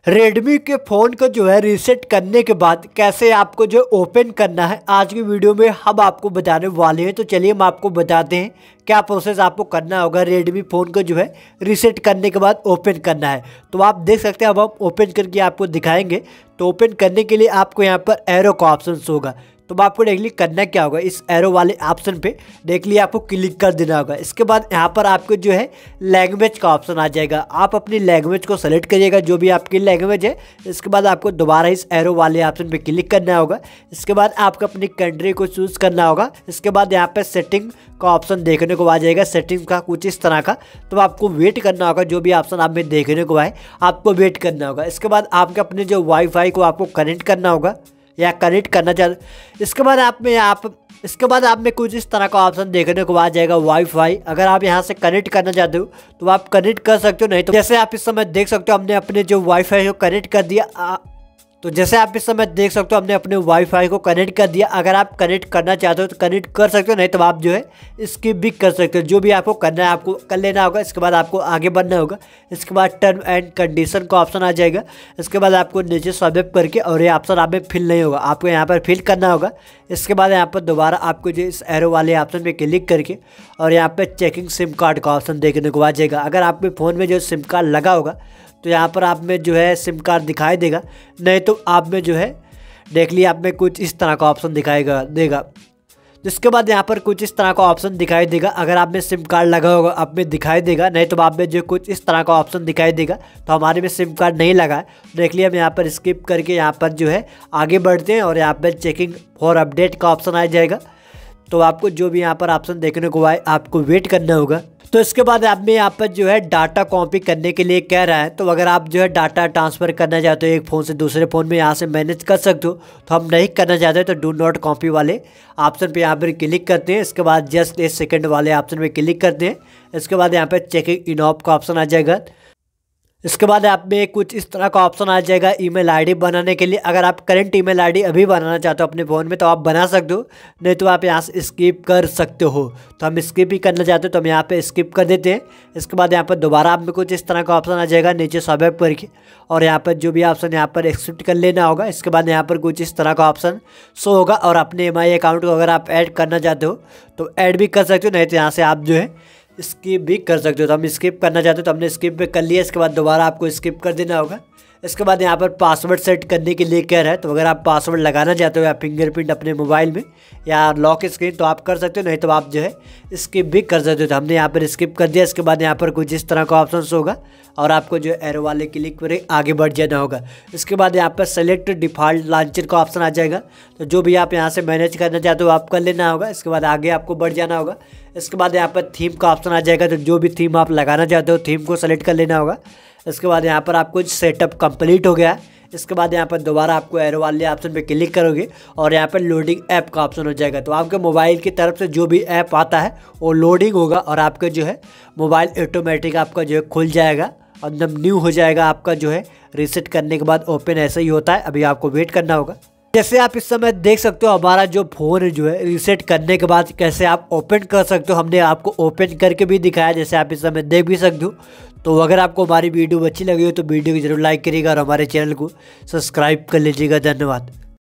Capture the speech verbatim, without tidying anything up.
Redmi के phone को जो है रीसेट करने के बाद कैसे आपको जो ओपन करना है, आज की वीडियो में हम आपको बताने वाले हैं। तो चलिए हम आपको बताते हैं क्या प्रोसेस आपको करना होगा रेडमी फ़ोन को जो है रीसेट करने के बाद ओपन करना है। तो आप देख सकते हैं, अब हम ओपन करके आपको दिखाएंगे। तो ओपन करने के लिए आपको यहाँ पर एरो का ऑप्शन होगा, तो आपको डायरेक्टली करना क्या होगा, इस एरो वाले ऑप्शन पे डायरेक्टली आपको क्लिक कर देना होगा। इसके बाद यहाँ पर आपको जो है लैंग्वेज का ऑप्शन आ जाएगा, आप अपनी लैंग्वेज को सेलेक्ट करिएगा जो भी आपकी लैंग्वेज है। इसके बाद आपको दोबारा इस एरो वाले ऑप्शन पे क्लिक करना होगा। इसके बाद आपको अपनी कंट्री को चूज़ करना होगा। इसके बाद यहाँ पर सेटिंग का ऑप्शन देखने को आ जाएगा, सेटिंग का कुछ इस तरह का। तो आपको वेट करना होगा, जो भी ऑप्शन आप में देखने को आए आपको वेट करना होगा। इसके बाद आपके अपने जो वाईफाई को आपको कनेक्ट करना होगा या कनेक्ट करना चाहते। इसके बाद आप में आप इसके बाद आप में कुछ इस तरह का ऑप्शन देखने को आ जाएगा वाईफाई। अगर आप यहां से कनेक्ट करना चाहते हो तो आप कनेक्ट कर सकते हो, नहीं तो जैसे आप इस समय देख सकते हो हमने अपने जो वाईफाई को कनेक्ट कर दिया। आ, तो जैसे आप इस समय देख सकते हो हमने अपने वाईफाई को कनेक्ट कर दिया। अगर आप कनेक्ट करना चाहते हो तो कनेक्ट कर सकते हो, नहीं तो आप जो है स्किप भी कर सकते हो। जो भी आपको करना है आपको कर लेना होगा। इसके बाद आपको आगे बढ़ना होगा। इसके बाद टर्म एंड कंडीशन का ऑप्शन आ जाएगा। इसके बाद आपको नीचे स्वाइप करके, और ये ऑप्शन आप में फिल नहीं होगा, आपको यहाँ पर फिल करना होगा। इसके बाद यहाँ पर दोबारा आपको जो इस एरो वाले ऑप्शन पे क्लिक करके और यहाँ पर चेकिंग सिम कार्ड का ऑप्शन देखने को आ जाएगा। अगर आपके फ़ोन में जो सिम कार्ड लगा होगा तो यहाँ पर आप में जो है सिम कार्ड दिखाई देगा, नहीं तो आप में जो है देख लिया आप में कुछ इस तरह का ऑप्शन दिखाएगा देगा। जिसके बाद यहाँ पर कुछ इस तरह का ऑप्शन दिखाई देगा। अगर आप में सिम कार्ड लगा होगा आप में दिखाई देगा, नहीं तो आप में जो कुछ इस तरह का ऑप्शन दिखाई देगा। तो हमारे में सिम कार्ड नहीं लगा है, देख लिया। हम यहाँ पर स्किप करके यहाँ पर जो है आगे बढ़ते हैं और यहाँ पर चेकिंग फॉर अपडेट का ऑप्शन आ जाएगा। तो आपको जो भी यहाँ पर ऑप्शन देखने को आए आपको वेट करना होगा। तो इसके बाद आप में यहाँ पर जो है डाटा कॉपी करने के लिए कह रहा है। तो अगर आप जो है डाटा ट्रांसफ़र करना चाहते हो एक फ़ोन से दूसरे फ़ोन में यहाँ से मैनेज कर सकते हो। तो हम नहीं करना चाहते तो डू नॉट कॉपी वाले ऑप्शन पे यहाँ पर क्लिक करते हैं। इसके बाद जस्ट एक सेकंड वाले ऑप्शन पे क्लिक करते हैं। इसके बाद यहाँ पर चेकिंग इन ऑफ का ऑप्शन आ जाएगा। इसके बाद आप में कुछ इस तरह का ऑप्शन आ जाएगा ईमेल आईडी बनाने के लिए। अगर आप करंट ईमेल आईडी अभी बनाना चाहते हो अपने फ़ोन में तो आप बना सकते हो, नहीं तो आप यहाँ से स्किप कर सकते हो। तो हम स्किप ही करना चाहते हो तो हम यहाँ पे स्किप कर देते हैं। इसके बाद यहाँ पर दोबारा आप में कुछ इस तरह का ऑप्शन आ जाएगा नीचे स्वाइप करके, और यहाँ पर जो भी ऑप्शन यहाँ पर एक्सेप्ट कर लेना होगा। इसके बाद यहाँ पर कुछ इस तरह का ऑप्शन शो होगा, और अपने एम आई अकाउंट को अगर आप ऐड करना चाहते हो तो ऐड भी कर सकते हो, नहीं तो यहाँ से आप जो है स्किप भी कर सकते हो। तो हम स्किप करना चाहते हो तो हमने स्किप पे कर लिया। इसके बाद दोबारा आपको स्किप कर देना होगा। इसके बाद यहाँ पर पासवर्ड सेट करने के लिए कह रहा है। तो अगर आप पासवर्ड लगाना चाहते हो या फिंगरप्रिंट अपने मोबाइल में या लॉक स्क्रीन तो आप कर सकते हो, नहीं तो आप जो है स्किप भी कर सकते हो। तो हमने यहाँ पर स्किप कर दिया। इसके बाद यहाँ पर कुछ इस तरह का ऑप्शन होगा और आपको जो एरो वाले क्लिक पर आगे बढ़ जाना होगा। इसके बाद यहाँ पर सेलेक्ट डिफ़ॉल्ट लॉन्चर का ऑप्शन आ जाएगा। तो जो भी आप यहाँ से मैनेज करना चाहते हो आप कर लेना होगा। इसके बाद आगे आपको बढ़ जाना होगा। इसके बाद यहाँ पर थीम का ऑप्शन आ जाएगा। तो जो भी थीम आप लगाना चाहते हो थीम को सेलेक्ट कर लेना होगा। इसके बाद यहाँ पर आपको सेटअप कंप्लीट हो गया है। इसके बाद यहाँ पर दोबारा आपको एरो वाले ऑप्शन पे क्लिक करोगे और यहाँ पर लोडिंग ऐप का ऑप्शन हो जाएगा। तो आपके मोबाइल की तरफ से जो भी ऐप आता है वो लोडिंग होगा और आपका जो है मोबाइल ऑटोमेटिक आपका जो है खुल जाएगा और एकदम न्यू हो जाएगा। आपका जो है रीसेट करने के बाद ओपन ऐसा ही होता है। अभी आपको वेट करना होगा। जैसे आप इस समय देख सकते हो हमारा जो फ़ोन जो है रीसेट करने के बाद कैसे आप ओपन कर सकते हो, हमने आपको ओपन करके भी दिखाया, जैसे आप इस समय देख भी सकते हो। तो अगर आपको हमारी वीडियो अच्छी लगी हो तो वीडियो को जरूर लाइक करिएगा और हमारे चैनल को सब्सक्राइब कर लीजिएगा। धन्यवाद।